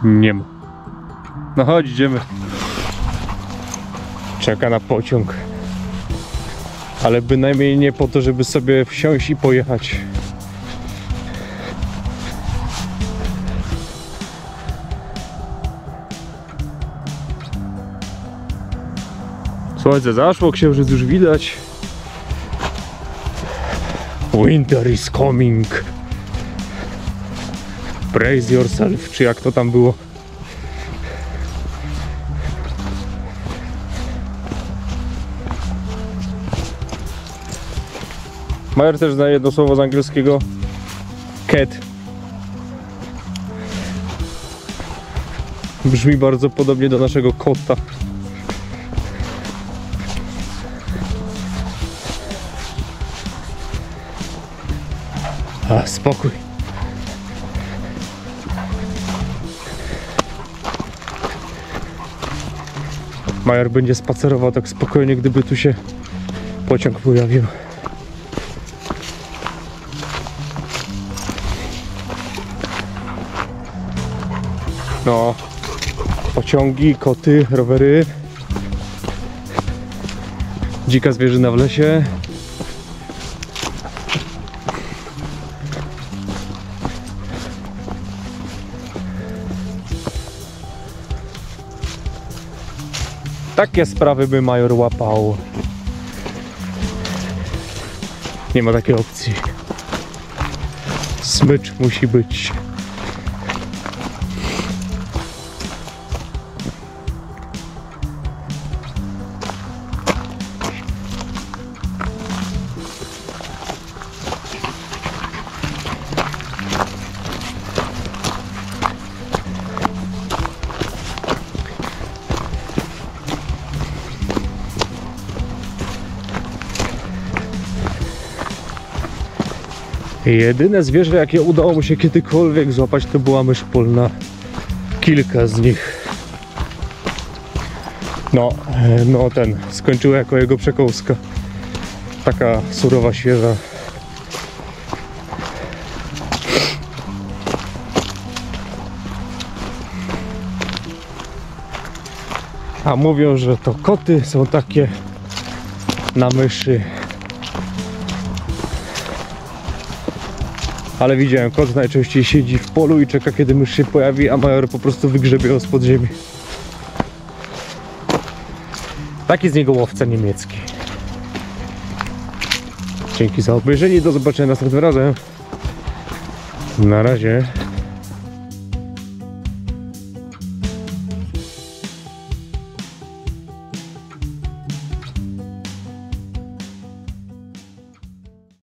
Nie ma. No chodź, idziemy. Czeka na pociąg. Ale bynajmniej nie po to, żeby sobie wsiąść i pojechać. Słońce zaszło, księżyc już widać. Winter is coming. Praise yourself, czy jak to tam było. Major też zna jedno słowo z angielskiego. Cat. Brzmi bardzo podobnie do naszego kota. A, spokój. Major będzie spacerował tak spokojnie, gdyby tu się pociąg pojawił. No, pociągi, koty, rowery, dzika zwierzyna w lesie. Takie sprawy by major łapał. Nie ma takiej opcji. Smycz musi być. Jedyne zwierzę, jakie udało mu się kiedykolwiek złapać, to była mysz polna. Kilka z nich. No skończyła jako jego przekąska. Taka surowa, świeża. A mówią, że to koty są takie na myszy. Ale widziałem, kot najczęściej siedzi w polu i czeka, kiedy mysz się pojawi, a major po prostu wygrzebie ją spod ziemi. Taki z niego łowca niemiecki. Dzięki za obejrzenie, do zobaczenia następnym razem. Na razie.